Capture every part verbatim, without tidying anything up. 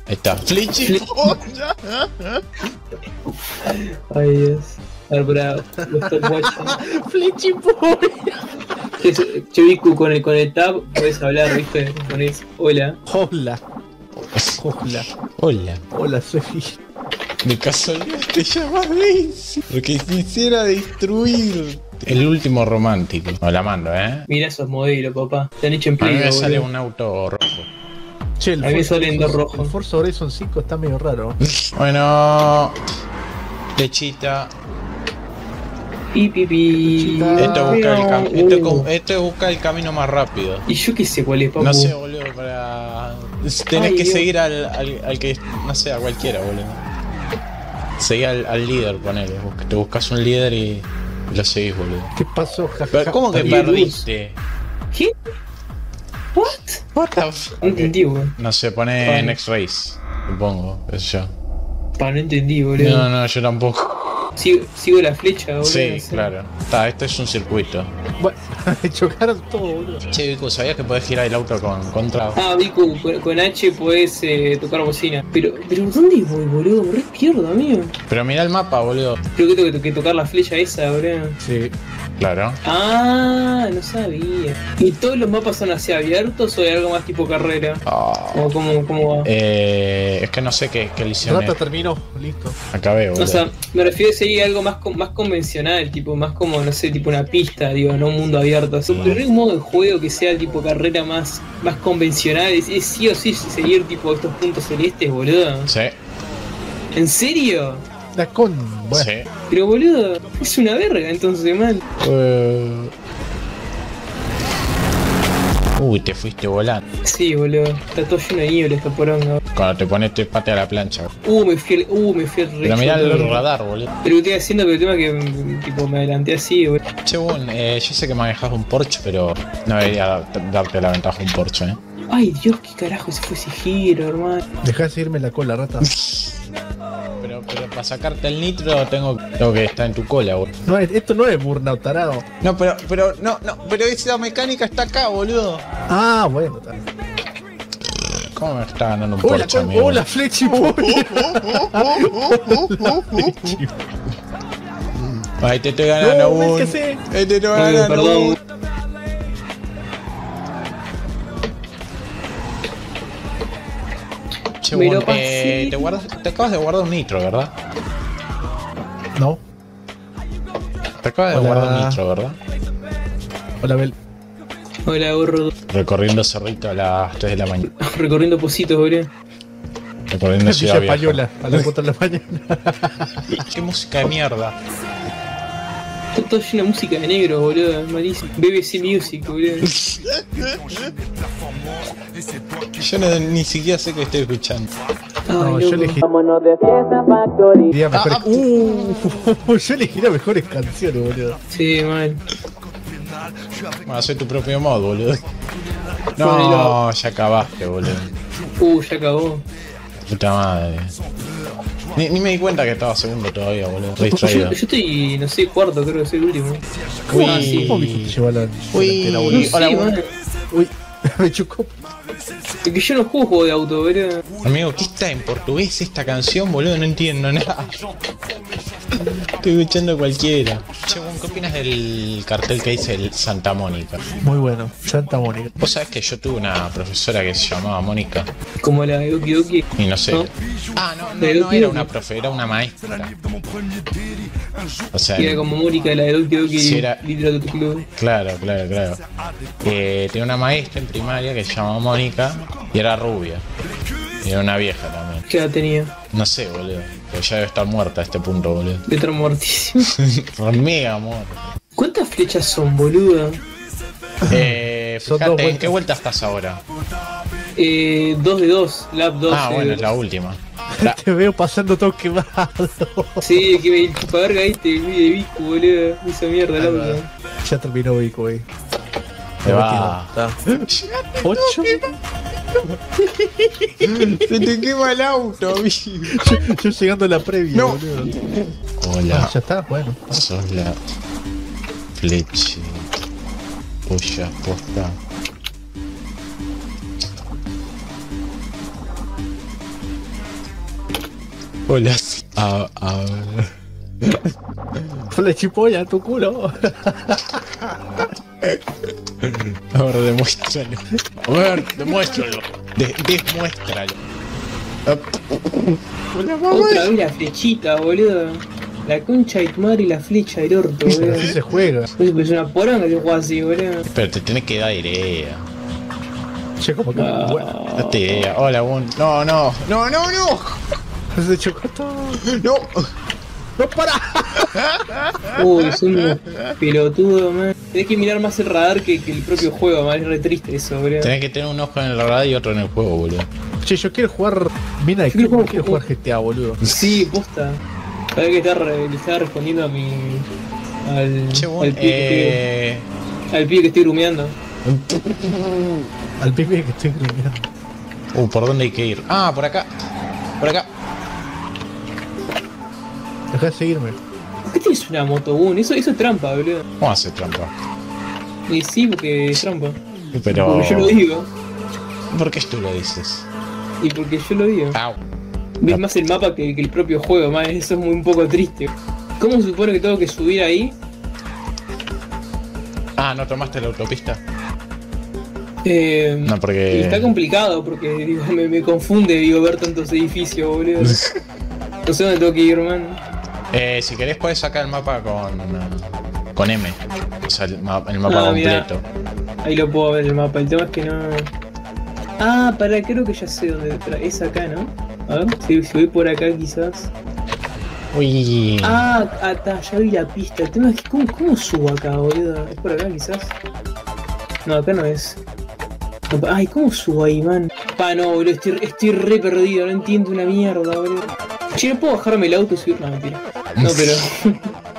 Ahí está. Flechipolla. Ay, Dios. A ver, bravo. Flechipolla. Che, Vicu, con el, con el tab puedes hablar, ¿viste? Pones hola. Hola. Hola. Hola. Hola, Sofi. De casualidad te llamas Daisy. Porque quisiera destruir el último romántico. No la mando, ¿eh? Mirá esos modelos, papá. Te han hecho en A mí pleno, me sale boludo. un auto rojo. Che, el A mí me Forza salen dos Horizon- rojos. El Forza Horizon cinco está medio raro. Bueno. Lechita. Pi, pi, pi. Chica. Esto busca el, cam Uh. esto, es como- esto es buscar el camino más rápido. Y yo qué sé cuál es, papu. No sé, boludo, para... Tenés Ay, que Dios. seguir al, al, al que... No sé, a cualquiera, boludo. Seguí al, al líder, ponele. Busca- Te buscas un líder y lo seguís, boludo. ¿Qué pasó? Ja, ja, Pero, ja. ¿cómo que Está bien. perdiste? ¿Qué? ¿What? What the f... No entendí, boludo. No sé, pone Vale. Next Race, supongo, eso yo. Pa, no entendí, boludo. No, no, yo tampoco. Sigo, sigo la flecha, boludo. Sí, no sé. claro. Está, esto es un circuito. Bueno, chocaron todo, boludo. Che, Vico, ¿sabías que podés girar el auto con contra? Ah, Vicu, con, con H podés eh, tocar bocina. Pero, pero ¿dónde voy, boludo? Me re pierdo, amigo. Pero mira el mapa, boludo. Creo que tengo que, que tocar la flecha esa, boludo. Sí. Claro. Ah, no sabía. ¿Y todos los mapas son así abiertos o hay algo más tipo carrera? Ah. ¿O cómo, cómo va? Eh, es que no sé qué, qué lesión Rata es. terminó, listo. Acabé, boludo. O sea, me refiero a seguir algo más, con- más convencional, tipo, más como, no sé, tipo una pista, digo, no un mundo abierto. O sea, No. pero un modo de juego que sea tipo carrera más, más convencional, es, es sí o sí seguir tipo estos puntos celestes, boludo. Sí, ¿En serio? La con. Bueno, sí. Pero boludo, es una verga entonces, mal. Eh. Uy, te fuiste volando. Sí, boludo, está todo lleno de niebla esta poronga. Cuando te pones, te patea la plancha. Uh, me fui al, uh, me fui al Pero mirá el recho, radar, boludo. Pero estoy haciendo, pero el tema es que mm, tipo me adelanté así, boludo. Che, Bun, eh, yo sé que manejás un Porsche, pero no debería dar- darte la ventaja un Porsche, eh. Ay, Dios, qué carajo se fue ese giro, hermano. dejá de seguirme la cola, rata. Pero, pero para sacarte el nitro tengo, tengo que estar en tu cola, boludo. No, es- esto no es Burnout, tarado. No, pero, pero, no, no, pero esa mecánica está acá, boludo. Ah, bueno, está bien. ¿Cómo me está ganando un Hola, Porsche, con- amigo? hola, Flechipolla. Hola, Flechipolla. Ahí te estoy ganando, No, Bun. ves que sí. Ahí te estoy Ay, ganando, perdón. Bun. Che, Me Bun, lo eh, pasé. te, guardas, te acabas de guardar un nitro, ¿verdad? No, Te acabas de Hola. guardar un nitro, ¿verdad? hola, Bel. Hola, gordo. Recorriendo Cerrito a las tres de la mañana. Recorriendo positos, boludo. Recorriendo Ciudad Villa Vieja. Española, a las cuatro de la mañana. Qué música de mierda. Está todo lleno de música de negro, boludo. Malísimo. B B C Music, boludo. Yo no- ni siquiera sé qué estoy escuchando. No, Ay, yo loco. elegí. Vámonos de fiesta factory. Diría mejores... Ah, Uh, yo elegí las mejores canciones, boludo. Sí, mal. Bueno, hacer tu propio mod, boludo. Bueno, No, ya acabaste, boludo. Uh, ya acabó. Puta madre. Ni, ni me di cuenta que estaba segundo todavía, boludo. Re Yo, distraído. yo estoy, no sé, cuarto, creo que soy el último. Uy. Ah, sí. ¿Cómo viste que te llevó a la Uy, delantera, No boludo? sé, hola, man. Uy, me chocó. Es que yo no juego juego de auto, boludo. Amigo, ¿qué está en portugués esta canción, boludo? No entiendo nada. Estoy escuchando cualquiera. Che, Bun, ¿qué opinas del cartel que dice el Santa Mónica? Muy bueno, Santa Mónica. Vos sabés que yo tuve una profesora que se llamaba Mónica Como la de Doki Doki. y no sé. ¿No? Ah, no, De no, no Doki era Doki. una profe, era una maestra. O sea, Y era como Mónica, la de Doki Doki Sí, era- Literature Club. claro, claro, claro. Eh, tenía una maestra en primaria que se llamaba Mónica y era rubia. Y era una vieja también. ¿Qué edad tenía? No sé, boludo. Pero ya debe estar muerta a este punto, boludo. De estar muertísimo. Mega muerta. ¿Cuántas flechas son, boludo? Eh, Son dos fíjate, ¿en vueltas. qué vuelta estás ahora? Eh, dos de dos, lap dos. Ah, eh, bueno, es la última. La- Te veo pasando todo quemado. Sí, que me el chupaverga este, el de Vico, boludo. Esa mierda, el Ahí va. auto. Ya terminó Vico, güey. Te va. ¿Ocho? Se te quema el auto, amigo. Yo, yo llegando a la previa, No. boludo. Hola. Ah, ya está, bueno. Sos la fleche polla posta. Hola. A, a ver. Fue chipolla, tu culo. A ver, demuéstralo. A ver, demuéstralo. De, demuéstralo. Hola, mamá. Otra vez la flechita, boludo. La concha de tu madre y la flecha del orto, Pero boludo. así se juega. Es una poronga que juega así, boludo. Pero te tenés que dar idea. Che, como que. Ah. Bueno, Date idea. Hola, Bun. No, no. No, no, no. se chocó todo. No. ¡No para! Uy, son unos pelotudos, man. Tenés que mirar más el radar que, que el propio juego, man. Es re triste eso, boludo. Tenés que tener un ojo en el radar y otro en el juego, boludo. Che, yo quiero jugar. Mina, Yo quiero quiero, jugar- quiero jugar G T A, boludo. Sí, posta. Sabés que está re- le estaba respondiendo a mi. al. Che, Bun, al, pibe eh. que, al pibe que estoy rumeando. Al pibe que estoy grumeando. Uh, ¿por dónde hay que ir? Ah, por acá. Por acá. Dejá de seguirme. ¿Por qué tienes una moto, Bun? Eso, eso es trampa, boludo. ¿Cómo hace trampa? Y sí, porque es trampa. Pero. Porque yo lo digo. ¿Por qué tú lo dices? Y porque yo lo digo. Au. Ves más el mapa que, que el propio juego, man. Eso es muy un poco triste. ¿Cómo se supone que tengo que subir ahí? Ah, ¿no tomaste la autopista? Eh, No, porque. y está complicado porque digo, me, me confunde, digo, ver tantos edificios, boludo. No sé dónde tengo que ir, man. Eh, si querés puedes sacar el mapa con. Con M. O sea, el, ma- el mapa Ah, mirá. completo. Ahí lo puedo ver el mapa. El tema es que no. Ah, para, creo que ya sé dónde. Espera, es acá, ¿no? A ver, si, si voy por acá quizás. Uy. Ah, acá, ya vi la pista. El tema es que, ¿cómo, cómo subo acá, boludo? ¿Es por acá quizás? No, acá no es. No, ay, ¿cómo subo ahí, man? Pa, no, boludo, estoy, estoy re perdido, no entiendo una mierda, boludo. Che, ¿no puedo bajarme el auto y subir? No, mentira. No, pero...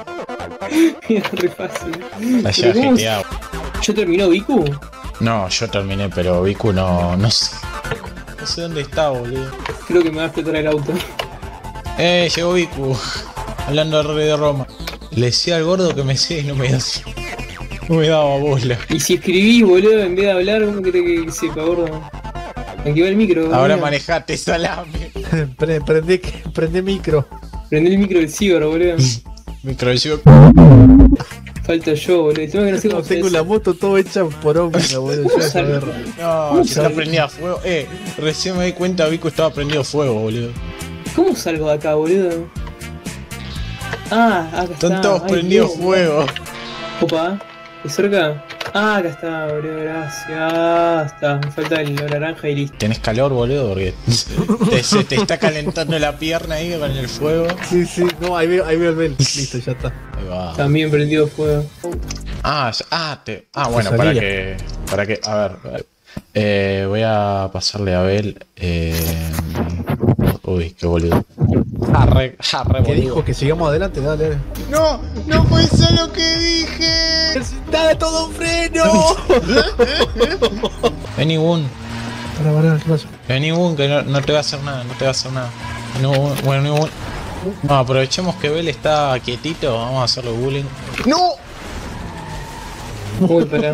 es re fácil. Allá Pero ¿cómo G T A. ¿Ya terminó Viku? No, yo terminé, pero Viku no. No sé. No sé dónde está, boludo. Creo que me va a explotar el auto. Eh, llegó Viku. Hablando del rey de Roma. Le decía al gordo que me siga y no me, da- no me daba bola. Y si escribís, boludo, en vez de hablar, ¿cómo querés que sepa, gordo? Aquí va el micro, boludo. Ahora manejate, salame. Pre- prende, prende micro. Prende el micro del ciber, boludo. Microvisio. Falta yo, boludo. El tema es que no sé No cómo se tengo hace. la moto todo hecha por ómnibus, boludo. Yo a ver. No, se está prendida a fuego. Eh, recién me di cuenta Viku estaba prendido a fuego, boludo. ¿Cómo salgo de acá, boludo? Ah, acá está. Están todos Ay, prendidos a Dios. fuego. Opa, ¿de cerca? Ah, acá está, boludo, gracias. Está, me falta el naranja y listo. Tenés calor, boludo, porque te, se te está calentando la pierna ahí con el fuego. Sí, sí, no, ahí veo, ahí veo el Bel. Listo, ya está. Ahí va. También prendido fuego. Ah, ya- ah, te, ah bueno, Te para salía. que, para que, a ver, a ver. Eh, voy a pasarle a Abel. Eh, uy, qué boludo. Arre, arre, Que boludo. dijo que sigamos adelante, dale, dale. No, no fue eso lo que dije. ¡Dale todo un freno! Vení, Boon. Para, para, ¿qué pasa? Vení, Boon, que no, no te va a hacer nada, no te va a hacer nada. No, bueno, no, no, aprovechemos que Bel está quietito, vamos a hacerle bullying. ¡No! Uy, pará.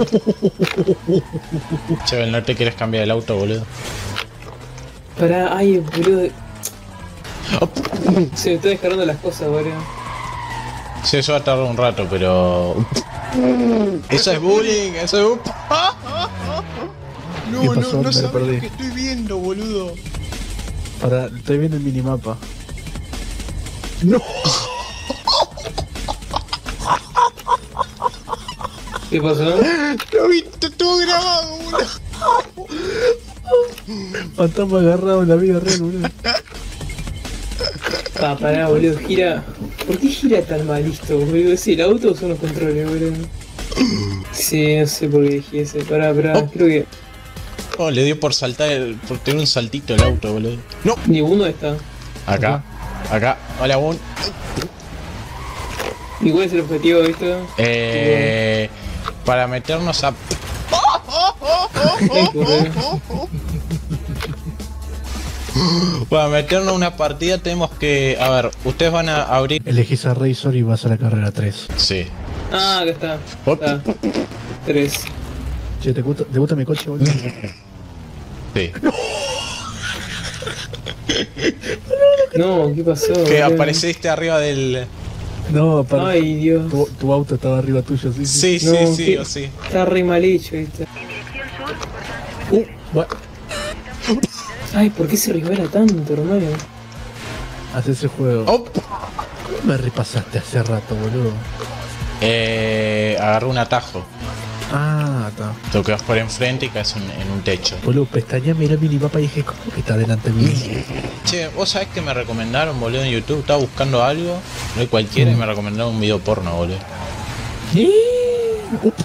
Che, Bel, no te quieres cambiar el auto, boludo. Pará, ay, boludo. Se me está descargando las cosas, boludo. Sí, eso va a tardar un rato, pero... Eso es bullying, eso es... bu- No, ¿Qué no, pasó? no Me sabes perdí. lo que estoy viendo, boludo. Para, estoy viendo el minimapa. ¡No! ¿Qué pasó? Lo vi t- todo grabado, boludo. Fantasma agarrado en la vida real, boludo. Pa, pará, boludo, gira. ¿Por qué gira tan mal esto, boludo? ¿Es el auto o son los controles, boludo? Sí, no sé por qué dije ese. Pará, pará, Oh. creo que. Oh, le dio por saltar, el- por tener un saltito el auto, boludo. No. Ninguno está. Acá, acá. Hola, Boon. ¿Y cuál es el objetivo de esto? Eh... Para meternos a... Ay, boludo. Para meternos a una partida tenemos que... A ver, ustedes van a abrir... Elegís a Razor y vas a la carrera tres. Sí. Ah, acá está. Op. Está. Tres. Che, ¿te gusta, ¿te gusta mi coche, boludo? Sí. No, ¿qué pasó? Que boludo? apareciste arriba del... No, aparte, Ay, Dios. tu, tu auto estaba arriba tuyo, sí, sí. Sí, No, sí, sí, ¿qué? o sí. Está re mal hecho, ¿viste? Uh, va- Ay, ¿por qué se resbala tanto, hermano? Haz ese juego. Oh. ¿Cómo me repasaste hace rato, boludo? Eh, agarré un atajo. Ah, está. Te quedas por enfrente y caes un- en un techo. Boludo, pestañé, miré el minimapa y dije, ¿cómo que está delante mío? Che, vos sabés que me recomendaron, boludo, en YouTube. Estaba buscando algo, no hay cualquiera, y me recomendaron un video porno, boludo. ¿Eh? Upa.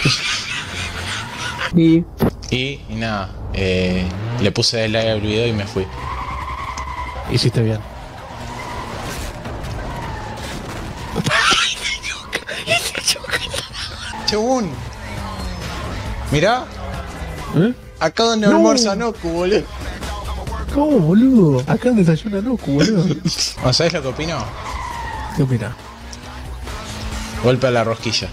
Y... Y, y nada, eh, le puse like al video y me fui. Hiciste bien. Chabón, mirá, ¿Eh? acá donde No. almuerza Noku, boludo. ¿Cómo, boludo? Acá desayuna Noku, boludo. ¿O sabés lo que opino? ¿Qué opina? Golpe a la rosquilla.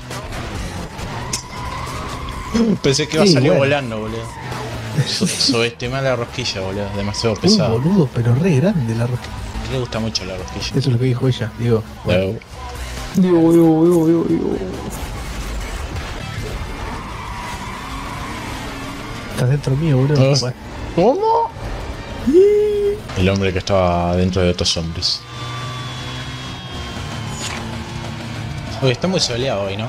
Pensé que iba a Sí, salir bueno. volando, boludo. So- Subestimé la rosquilla, boludo. Demasiado Uh, pesado. boludo, pero re grande la rosca. Le gusta mucho la rosquilla. Eso es lo que dijo ella, digo. Bueno, Luego, Digo, digo, digo, digo, digo. estás dentro mío, boludo. Ah. Bueno. ¿Cómo? El hombre que estaba dentro de otros hombres. Oye, está muy soleado hoy, ¿no?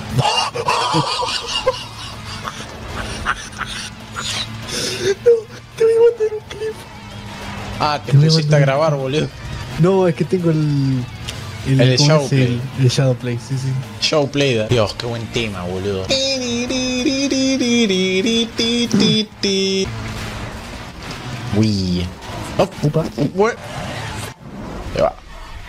Te voy a mandar un clip. Ah, te Te voy a pusiste a mandar- grabar, boludo. No, es que tengo el. El ¿cómo es? Shadowplay. El, el Shadowplay, sí, sí. Show play that. Dios, qué buen tema, boludo. Uy. Oh, Upa. bue- Ahí va.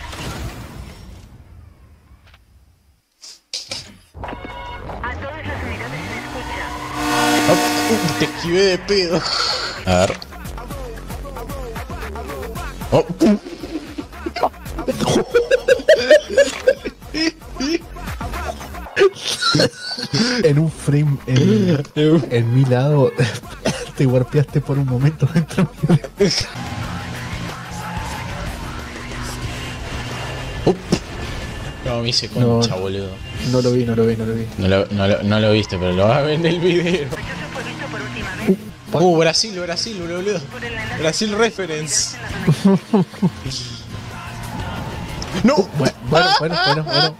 Oh, te esquivé de pedo. A ver. Oh. En un frame en, en mi lado te warpeaste por un momento dentro mío. Up. No, me hice concha, No. boludo. No lo vi, no lo vi, no lo vi. No lo, no, lo, no lo viste, pero lo vas a ver en el video. Uh, Brasil, Brasil, boludo. Brasil reference. No. Bueno, bueno, bueno, bueno, bueno.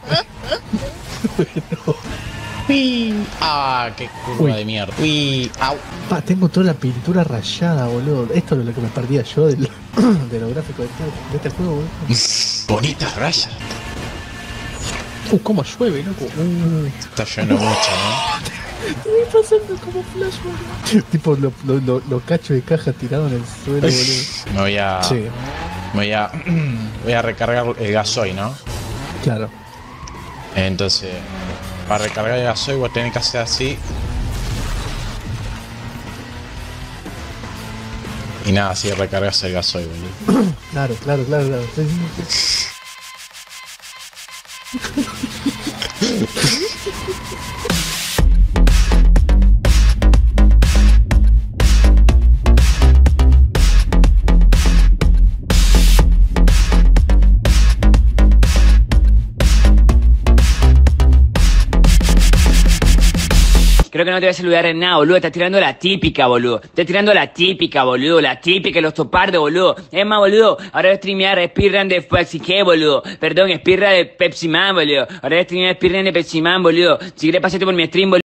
Ah, qué curva Uy. de mierda. Uy, au. Pa, tengo toda la pintura rayada, boludo. Esto es lo que me perdía yo del, de los gráficos de este, de este juego, boludo. Bonitas rayas. Uh, cómo llueve, loco. Uh, Está lloviendo mucho, ¿no? te voy pasando como flash, boludo. Tipo, los lo, lo, lo cachos de caja tirados en el suelo, boludo. Me voy a. Sí, Me voy a. Voy a recargar el gasoil, ¿no? claro. Entonces, para recargar el gasoil vos tenés que hacer así. Y nada, así recargas el gasoil, boludo. Claro, claro, claro, claro. Sí, sí, sí. Creo que no te voy a saludar en nada, boludo. Estás tirando la típica, boludo. Estás tirando la típica, boludo. La típica de los topardos, boludo. Es más, boludo. Ahora voy a streamear speedrun de Pepsi G, boludo. Perdón, speedrun de Pepsi Man, boludo. Ahora voy a streamear speedrun de Pepsi Man, boludo. Si quieres pasarte por mi stream, boludo.